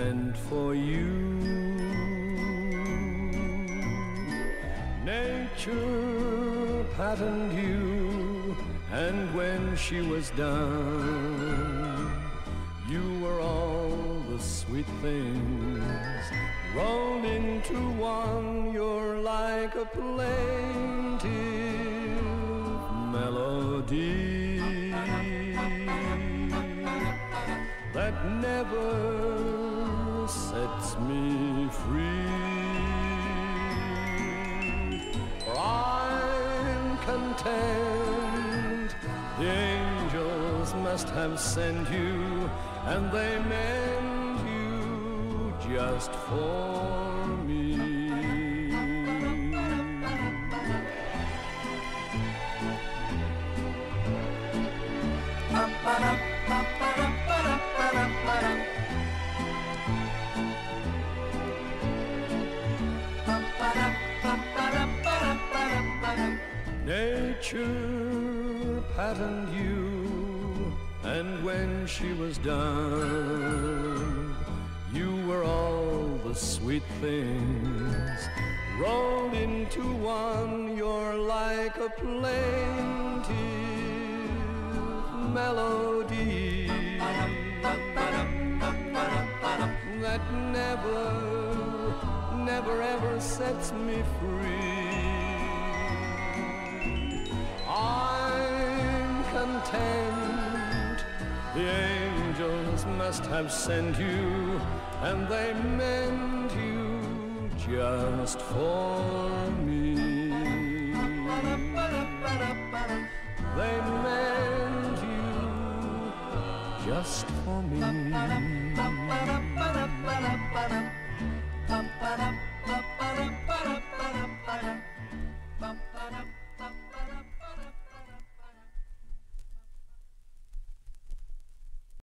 meant for you. Nature patterned you, and when she was done, you were all the sweet things rolled into one. You're like a plaintive melody that never sets me free. For I'm content the angels must have sent you, and they meant you just for me. Nature patterned you, and when she was done, you were all the sweet things rolled into one. You're like a plaintive melody that never ever sets me free. I'm content the angels must have sent you, and they meant you just for me. They meant you just for me.